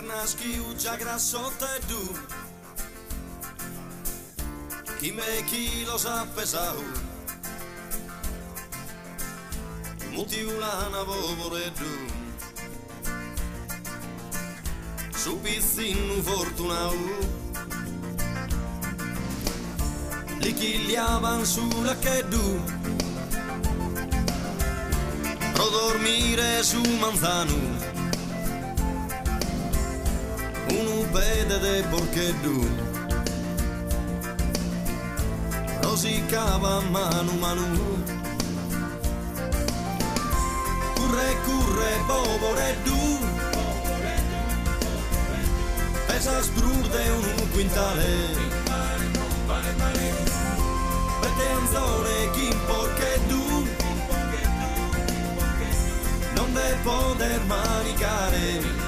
nasci già grassotto e du, chi me chi lo sa pesau, muti una vovore du, su pizzinu fortunau, li chigliavan sulla che du, pro dormire su manzanu, un pede de porcheddu, rosicava manu manu, curre curre bovoreddu, pesa sprurde un quintale, pete anzone chi porcheddu, non de poter manicare.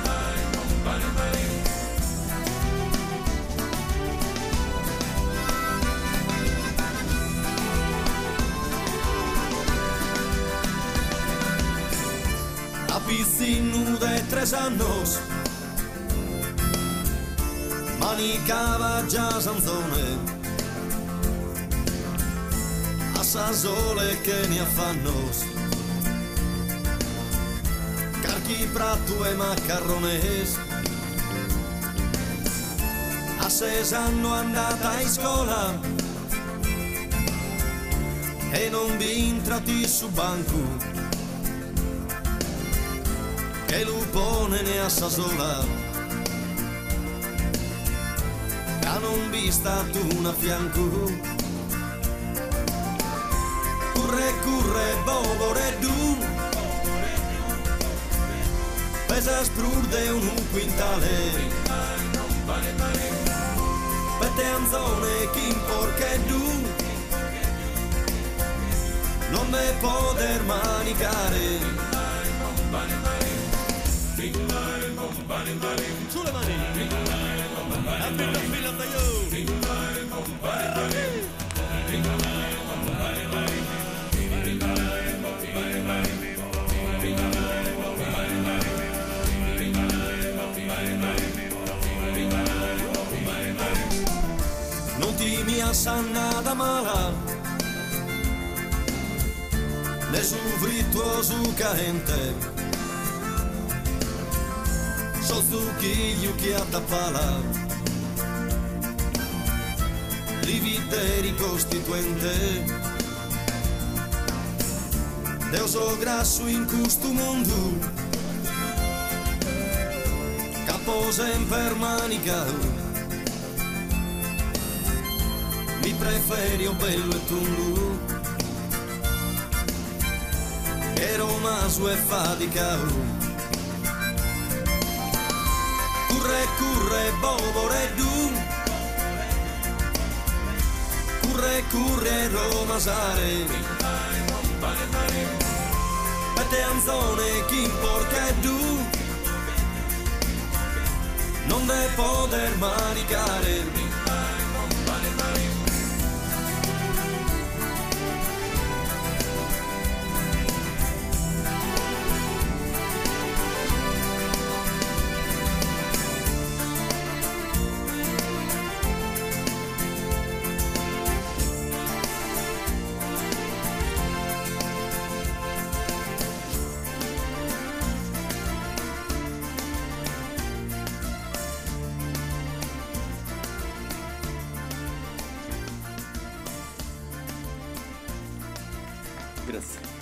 A pizzinu de 3 annos manicava già sanzone, a sasole che ne affannos, carchi prato e maccarrones, a 6 anni andata in scuola e non vi entrati su banco, che lupone ne assa sola, che non vista tu una fianco, curre curre bovoreddu, pesa sprurde un quintale, pete anzone chi porcheddu, non ne poter manicare. Sulle mani, appena fila non ti mi assannata mala, ne sufritto su caente, so zucchiglio che a tappala, liviteri costituente, Deo so grasso in questo mondo, capo sempre manicato, mi preferio bello e tundu, ero maso e faticato. Curre curre bovoreddu, curre curre romasare, pete anzone chi porcheddu, non de poter manicare. Grazie.